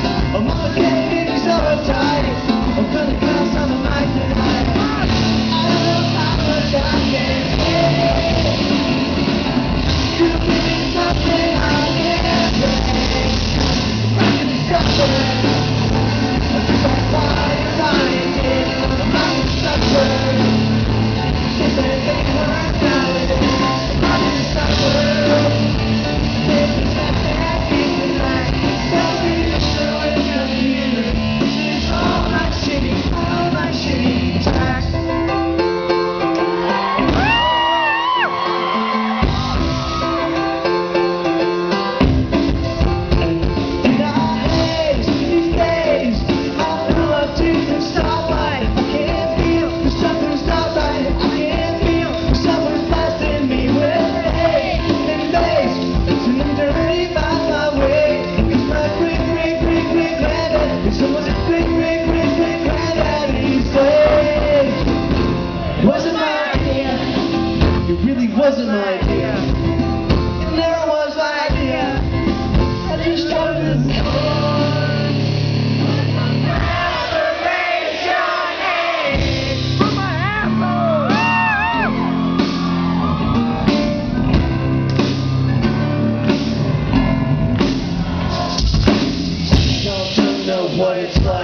I'm all getting so tired. I'm gonna call some of my tonight. I don't know how much I can take. You mean something I can't break. I can suffer. I keep on flying, flying, I'm about to suffer. If it ain't worth nowadays, I'm about to suffer. There's nothing I keep in mind. Tell me the story of you. It's all my shitty tracks. Wasn't my idea. It never was my idea. I just chose this course. Put my hands Don't you know what it's like?